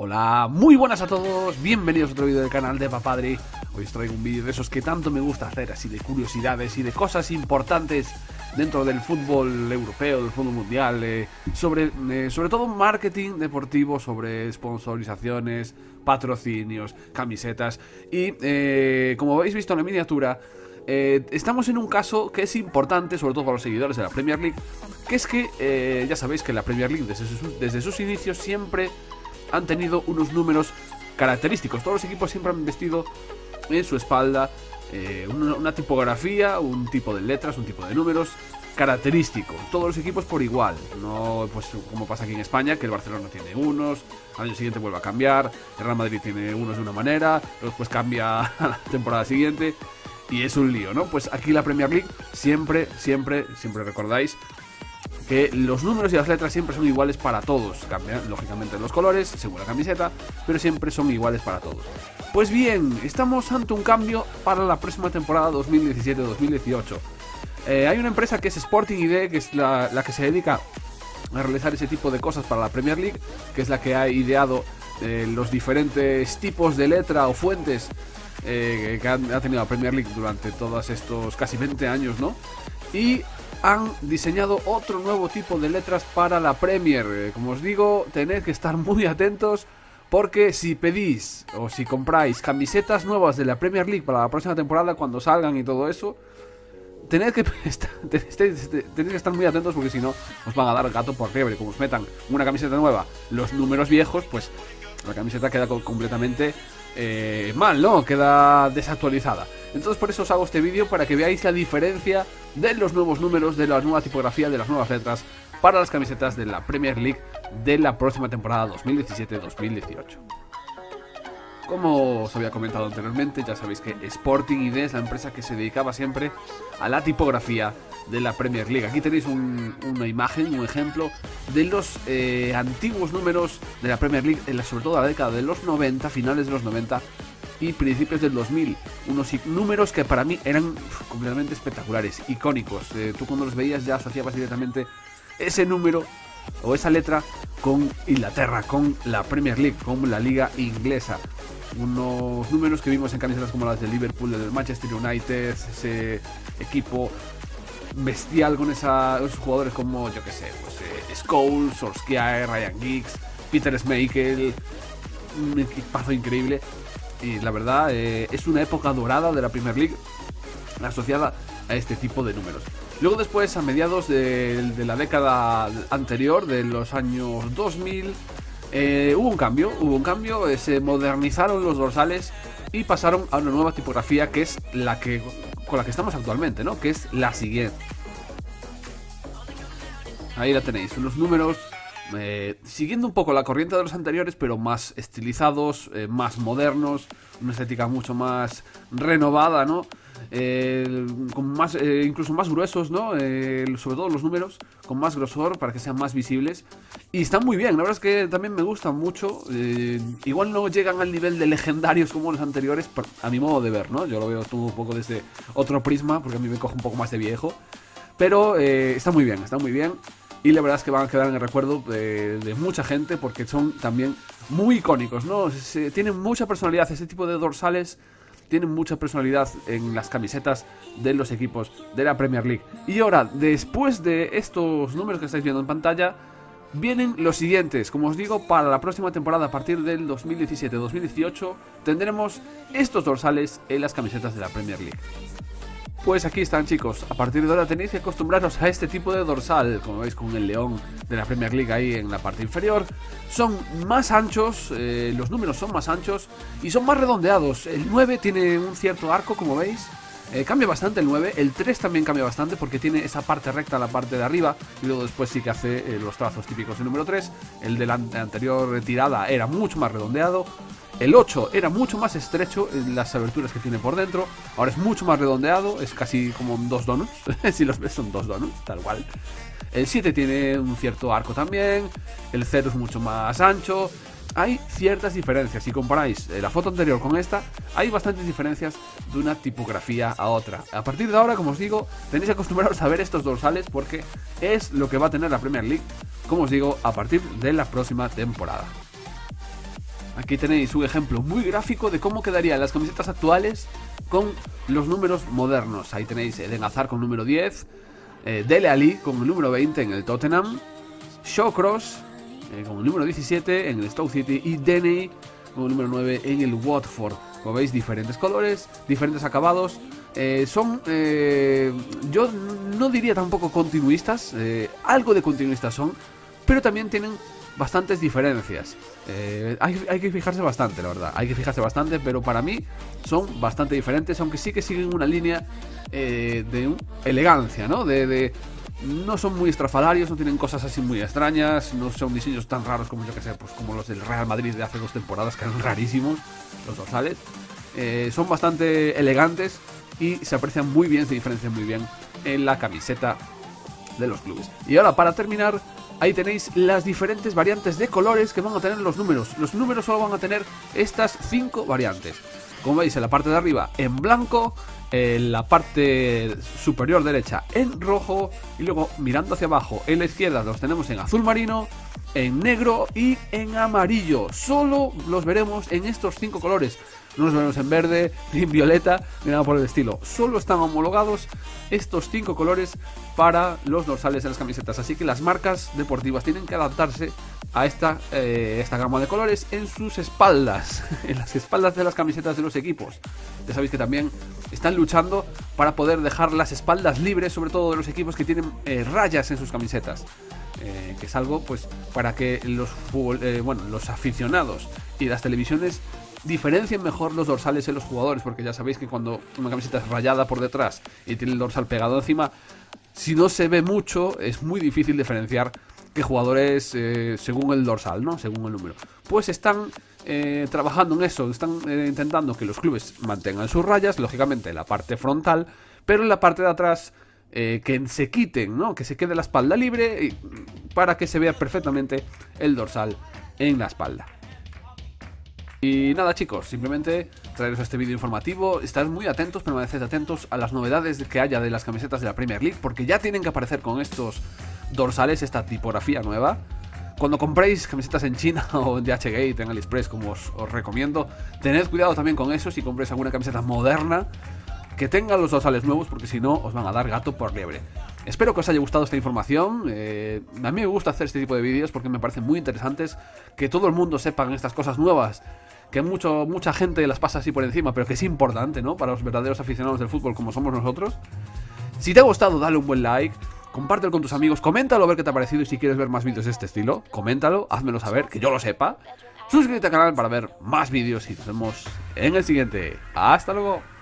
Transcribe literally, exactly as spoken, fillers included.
Hola, muy buenas a todos, bienvenidos a otro vídeo del canal de Papadri. Hoy os traigo un vídeo de esos que tanto me gusta hacer, así de curiosidades y de cosas importantes dentro del fútbol europeo, del fútbol mundial, eh, sobre, eh, sobre todo marketing deportivo, sobre sponsorizaciones, patrocinios, camisetas. Y eh, como habéis visto en la miniatura, eh, estamos en un caso que es importante, sobre todo para los seguidores de la Premier League, que es que eh, ya sabéis que la Premier League desde sus, desde sus inicios siempre han tenido unos números característicos. Todos los equipos siempre han vestido en su espalda eh, una, una tipografía, un tipo de letras, un tipo de números característico. Todos los equipos por igual. No pues como pasa aquí en España, que el Barcelona tiene unos, al año siguiente vuelve a cambiar, el Real Madrid tiene unos de una manera, después cambia a la temporada siguiente y es un lío, ¿no? Pues aquí la Premier League siempre, siempre, siempre recordáis que los números y las letras siempre son iguales para todos. Cambian lógicamente los colores según la camiseta, pero siempre son iguales para todos. Pues bien, estamos ante un cambio para la próxima temporada dos mil diecisiete dos mil dieciocho. eh, Hay una empresa que es Sporting I D, que es la, la que se dedica a realizar ese tipo de cosas para la Premier League, que es la que ha ideado eh, los diferentes tipos de letra o fuentes eh, que han, ha tenido la Premier League durante todos estos casi veinte años, ¿no? Y han diseñado otro nuevo tipo de letras para la Premier. eh, Como os digo, tenéis que estar muy atentos, porque si pedís o si compráis camisetas nuevas de la Premier League para la próxima temporada, cuando salgan y todo eso, tenéis que, tenéis, tenéis que estar muy atentos, porque si no os van a dar gato por liebre. Como os metan una camiseta nueva los números viejos, pues la camiseta queda completamente eh, mal, ¿no? Queda desactualizada. Entonces por eso os hago este vídeo, para que veáis la diferencia de los nuevos números, de la nueva tipografía, de las nuevas letras para las camisetas de la Premier League de la próxima temporada dos mil diecisiete dos mil dieciocho. Como os había comentado anteriormente, ya sabéis que Sporting I D es la empresa que se dedicaba siempre a la tipografía de la Premier League. Aquí tenéis un, una imagen, un ejemplo de los eh, antiguos números de la Premier League, en la, sobre todo en la década de los noventa, finales de los noventa y principios del dos mil. Unos números que para mí eran uf, completamente espectaculares, icónicos. Eh, tú cuando los veías ya asociabas directamente ese número o esa letra con Inglaterra, con la Premier League, con la liga inglesa. Unos números que vimos en camisetas como las del Liverpool, del Manchester United, ese equipo bestial con esa, esos jugadores como, yo que sé, pues eh, Scholes, Solskjaer, Ryan Giggs, Peter Schmeichel, un equipazo increíble. Y la verdad eh, es una época dorada de la Premier League asociada a este tipo de números. Luego después, a mediados de, de la década anterior, de los años dos mil, eh, hubo un cambio, hubo un cambio, eh, se modernizaron los dorsales y pasaron a una nueva tipografía, que es la que con la que estamos actualmente, ¿no? Que es la siguiente. Ahí la tenéis, unos números eh, siguiendo un poco la corriente de los anteriores, pero más estilizados, eh, más modernos, una estética mucho más renovada, ¿no? Eh, con más, eh, incluso más gruesos, ¿no? Eh, sobre todo los números con más grosor, para que sean más visibles. Y están muy bien, la verdad es que también me gustan mucho. eh, Igual no llegan al nivel de legendarios como los anteriores, a mi modo de ver, ¿no? Yo lo veo todo un poco desde otro prisma, porque a mí me coge un poco más de viejo. Pero eh, está muy bien, está muy bien. Y la verdad es que van a quedar en el recuerdo de, de mucha gente, porque son también muy icónicos, ¿no? Se, tienen mucha personalidad, este tipo de dorsales tienen mucha personalidad en las camisetas de los equipos de la Premier League. Y ahora, después de estos números que estáis viendo en pantalla, vienen los siguientes. Como os digo, para la próxima temporada, a partir del dos mil diecisiete dos mil dieciocho, tendremos estos dorsales en las camisetas de la Premier League. Pues aquí están, chicos. A partir de ahora tenéis que acostumbraros a este tipo de dorsal, como veis, con el león de la Premier League ahí en la parte inferior. Son más anchos, eh, los números son más anchos y son más redondeados. El nueve tiene un cierto arco, como veis. Eh, cambia bastante el nueve, el tres también cambia bastante, porque tiene esa parte recta en la parte de arriba, y luego después sí que hace eh, los trazos típicos del número tres. El de la anterior tirada era mucho más redondeado. El ocho era mucho más estrecho en las aberturas que tiene por dentro. Ahora es mucho más redondeado, es casi como dos donuts. Si los ves, son dos donuts, tal cual. El siete tiene un cierto arco también. El cero es mucho más ancho. Hay ciertas diferencias. Si comparáis la foto anterior con esta, hay bastantes diferencias de una tipografía a otra. A partir de ahora, como os digo, tenéis que acostumbraros a ver estos dorsales, porque es lo que va a tener la Premier League, como os digo, a partir de la próxima temporada. Aquí tenéis un ejemplo muy gráfico de cómo quedarían las camisetas actuales con los números modernos. Ahí tenéis Eden Hazard con número diez, eh, Dele Alli con el número veinte en el Tottenham, Shawcross eh, con el número diecisiete en el Stoke City y Deney con el número nueve en el Watford. Como veis, diferentes colores, diferentes acabados. Eh, son, eh, yo no diría tampoco continuistas, eh, algo de continuistas son, pero también tienen bastantes diferencias. Eh, hay, hay que fijarse bastante, la verdad. Hay que fijarse bastante, pero para mí son bastante diferentes, aunque sí que siguen una línea eh, de un, elegancia, ¿no? De, de, no son muy estrafalarios, no tienen cosas así muy extrañas, no son diseños tan raros como yo que sé, pues como los del Real Madrid de hace dos temporadas, que eran rarísimos, los dorsales. Eh, son bastante elegantes y se aprecian muy bien, se diferencian muy bien en la camiseta de los clubes. Y ahora, para terminar, ahí tenéis las diferentes variantes de colores que van a tener los números. Los números solo van a tener estas cinco variantes. Como veis, en la parte de arriba en blanco, en la parte superior derecha en rojo, y luego mirando hacia abajo en la izquierda los tenemos en azul marino, en negro y en amarillo. Solo los veremos en estos cinco colores. No los veremos en verde, ni en violeta, ni nada por el estilo. Solo están homologados estos cinco colores para los dorsales de las camisetas. Así que las marcas deportivas tienen que adaptarse a esta, eh, esta gama de colores en sus espaldas, en las espaldas de las camisetas de los equipos. Ya sabéis que también están luchando para poder dejar las espaldas libres, sobre todo de los equipos que tienen eh, rayas en sus camisetas. Eh, que es algo pues para que los, eh, bueno, los aficionados y las televisiones diferencien mejor los dorsales en los jugadores, porque ya sabéis que cuando una camiseta es rayada por detrás y tiene el dorsal pegado encima, si no se ve mucho es muy difícil diferenciar qué jugadores eh, según el dorsal, ¿no? Según el número. Pues están eh, trabajando en eso, están eh, intentando que los clubes mantengan sus rayas, lógicamente en la parte frontal, pero en la parte de atrás eh, que se quiten, ¿no? Que se quede la espalda libre y, para que se vea perfectamente el dorsal en la espalda. Y nada, chicos, simplemente traeros este vídeo informativo. Estad muy atentos, permaneced atentos a las novedades que haya de las camisetas de la Premier League, porque ya tienen que aparecer con estos dorsales, esta tipografía nueva. Cuando compréis camisetas en China o en D H Gate, en AliExpress, como os, os recomiendo, tened cuidado también con eso si compréis alguna camiseta moderna, que tenga los dorsales nuevos, porque si no os van a dar gato por liebre. Espero que os haya gustado esta información. eh, A mí me gusta hacer este tipo de vídeos porque me parecen muy interesantes, que todo el mundo sepa estas cosas nuevas, que mucho, mucha gente las pasa así por encima, pero que es importante, ¿no? Para los verdaderos aficionados del fútbol como somos nosotros. Si te ha gustado, dale un buen like, compártelo con tus amigos, coméntalo a ver qué te ha parecido, y si quieres ver más vídeos de este estilo, coméntalo, házmelo saber, que yo lo sepa. Suscríbete al canal para ver más vídeos y nos vemos en el siguiente. ¡Hasta luego!